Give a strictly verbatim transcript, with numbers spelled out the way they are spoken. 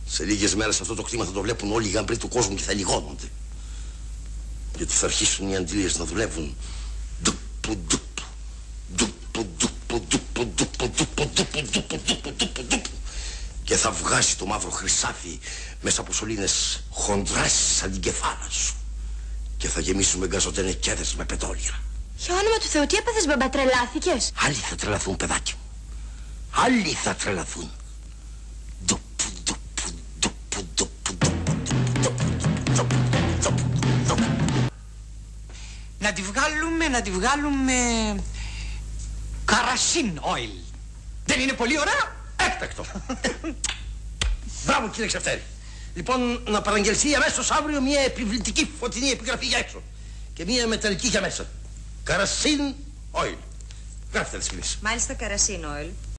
Σε λίγες μέρες αυτό το κτήμα θα το βλέπουν όλοι οι γαμπροί του κόσμου και θα λιγώνονται. Γιατί θα αρχίσουν οι αντλίες να δουλεύουν. Ντουπου, ντουπου, ντουπου, ντουπου, ντουπου, ντουπου, ντουπου, ντουπου, ντουπου, ντουπου, ντουπου, ντουπου. Και θα βγάζει το μαύρο χρυσάφι μέσα από σωλήνες χοντρές σαν την κεφάλα σου. Και θα γεμίσουμε γκαζοτενεκέδες με πετόλια. Για όνομα του Θεού, τι έπαθες, μπαμπά, τρελάθηκες? Άλλοι θα τρελαθούν, παιδάκι μου. Άλλοι θα τρελαθούν. Να τη βγάλουμε, να τη βγάλουμε... Καρασίν oil. Δεν είναι πολύ ωραία? Έκτακτο. Μπράβο, κύριε Ξεφτέρη. Λοιπόν, να παραγγελθεί αμέσως αύριο μια επιβλητική φωτεινή επιγραφή για έξω και μια μεταλλική για μέσα. Καρασίν oil. Γράφτε τις φυλές. Μάλιστα, Καρασίν oil.